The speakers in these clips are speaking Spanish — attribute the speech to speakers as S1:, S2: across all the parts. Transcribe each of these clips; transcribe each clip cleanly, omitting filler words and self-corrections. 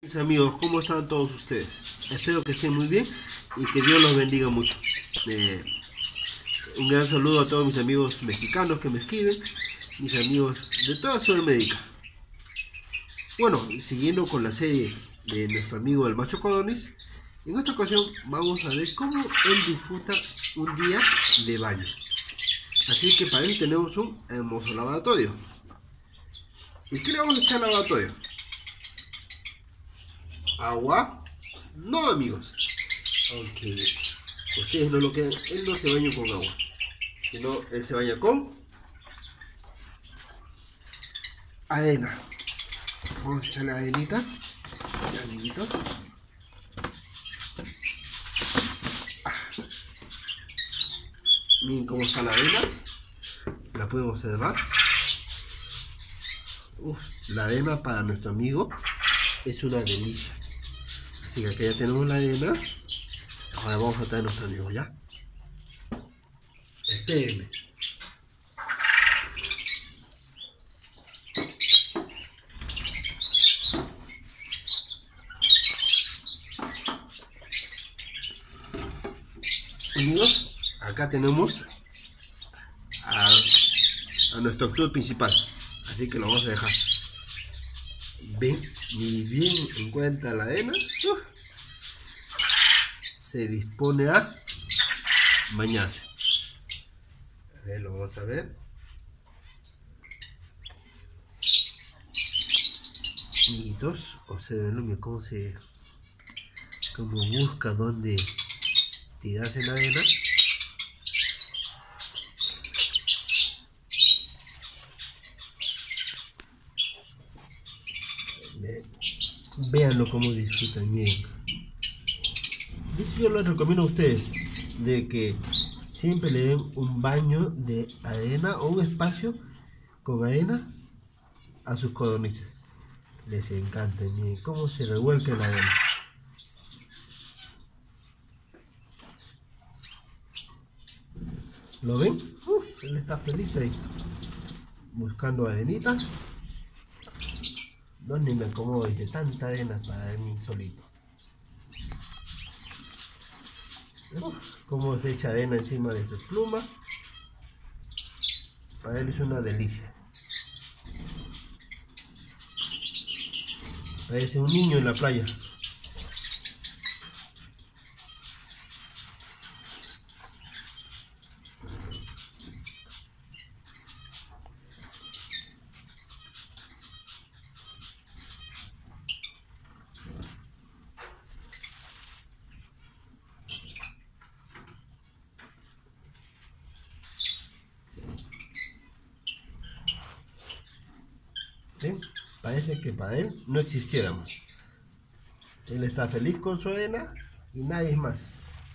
S1: Mis amigos, ¿cómo están todos ustedes? Espero que estén muy bien y que Dios los bendiga mucho. Un gran saludo a todos mis amigos mexicanos que me escriben, mis amigos de toda Sudamérica. Bueno, siguiendo con la serie de nuestro amigo el Macho Codonis, en esta ocasión vamos a ver cómo él disfruta un día de baño. Así que para él tenemos un hermoso lavatorio. ¿Y qué le vamos a echar al lavatorio? ¿Agua? No, amigos. Aunque ustedes no lo crean, él no se baña con agua, sino él se baña con arena. Vamos a echarle arenita, ya, amiguitos. Miren cómo está la arena, la pueden observar. La arena para nuestro amigo es una delicia. Así que acá ya tenemos la arena. Ahora vamos a traer a nuestro amigo, ¿ya? Espérenme. Amigos, acá tenemos a nuestro actor principal. Así que lo vamos a dejar. Ven, ni bien encuentra la arena. Se dispone a bañarse. A ver, lo vamos a ver. Amiguitos, observen cómo busca dónde tirarse la arena. Véanlo cómo disfrutan, miren. Eso yo les recomiendo a ustedes, de que siempre le den un baño de arena o un espacio con arena a sus codornices. Les encanta, miren cómo se revuelca la arena. ¿Lo ven? Él está feliz ahí, buscando arenita. ¿Dónde me acomodo de tanta arena para mí solito? Cómo se echa arena encima de sus plumas. Para él es una delicia. Parece un niño en la playa. ¿Sí? Parece que para él no existiéramos. Él está feliz con su arena y nadie más.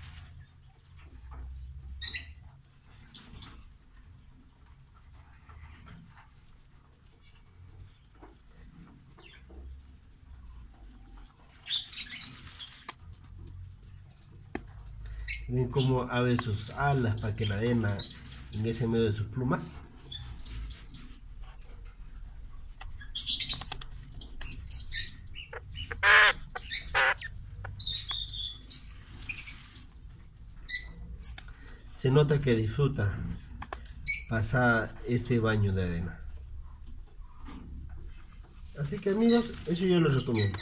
S1: Ven cómo abre sus alas para que la arena ingrese en medio de sus plumas. Se nota que disfruta pasar este baño de arena. Así que amigos, eso yo les recomiendo.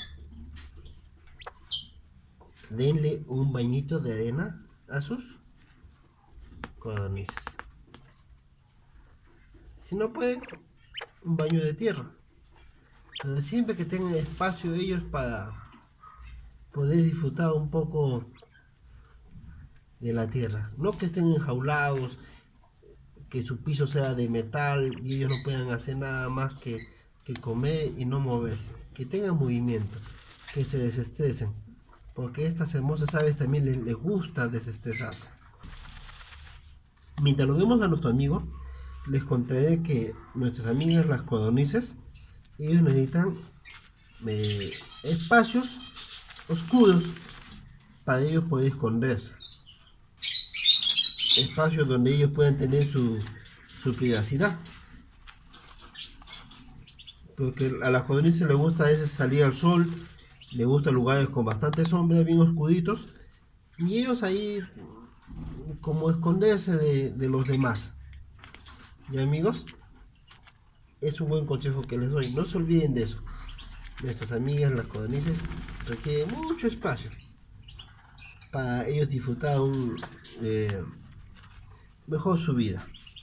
S1: Denle un bañito de arena a sus codornices. Si no pueden, un baño de tierra. Pero siempre que tengan espacio ellos para poder disfrutar un poco de la tierra. No que estén enjaulados, que su piso sea de metal y ellos no puedan hacer nada más que comer y no moverse. Que tengan movimiento, que se desestresen. Porque estas hermosas aves también les gusta desestresarse. Mientras lo vemos a nuestro amigo, les contaré que nuestras amigas las codornices, ellos necesitan espacios oscuros para ellos poder esconderse. Espacios donde ellos puedan tener su privacidad. Porque a las codornices les gusta a veces salir al sol Le gustan lugares con bastante sombra, bien oscuritos. Y ellos ahí como esconderse de los demás. ¿Ya amigos? Es un buen consejo que les doy. No se olviden de eso. Nuestras amigas, las codornices, requieren mucho espacio para ellos disfrutar mejor su vida.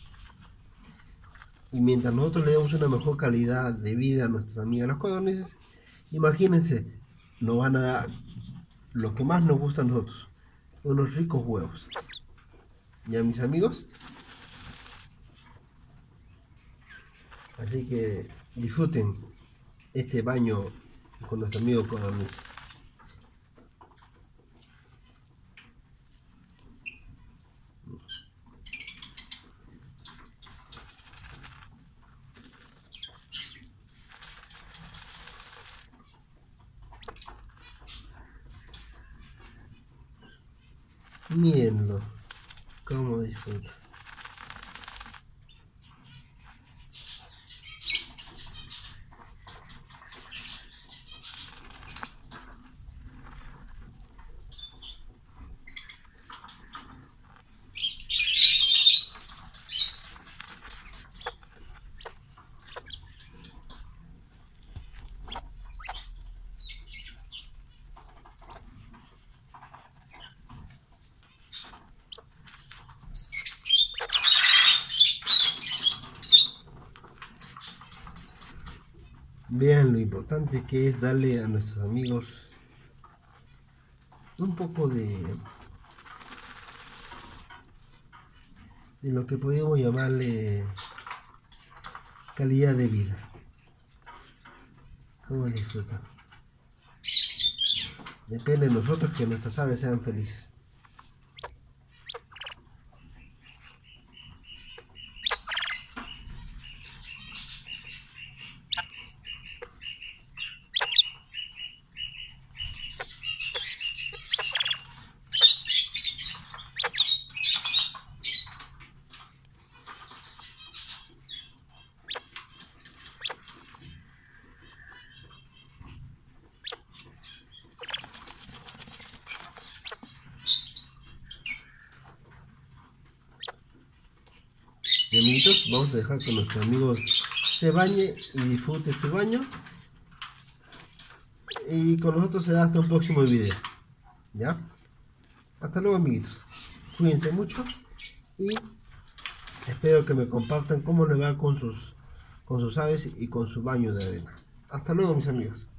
S1: Y mientras nosotros le damos una mejor calidad de vida a nuestras amigas las codornices, imagínense, nos van a dar lo que más nos gusta a nosotros, unos ricos huevos. ¿Ya mis amigos? Así que disfruten este baño con nuestro amigo codorniz. Mírenlo, cómo disfruta. Vean lo importante que es darle a nuestros amigos un poco de lo que podemos llamarle calidad de vida. ¿Cómo disfrutan? Depende de nosotros que nuestras aves sean felices. Y amiguitos, vamos a dejar que nuestros amigos se bañe y disfrute su baño. Y con nosotros será hasta un próximo video. ¿Ya? Hasta luego amiguitos. Cuídense mucho y espero que me compartan cómo les va con sus aves y con su baño de arena. Hasta luego mis amigos.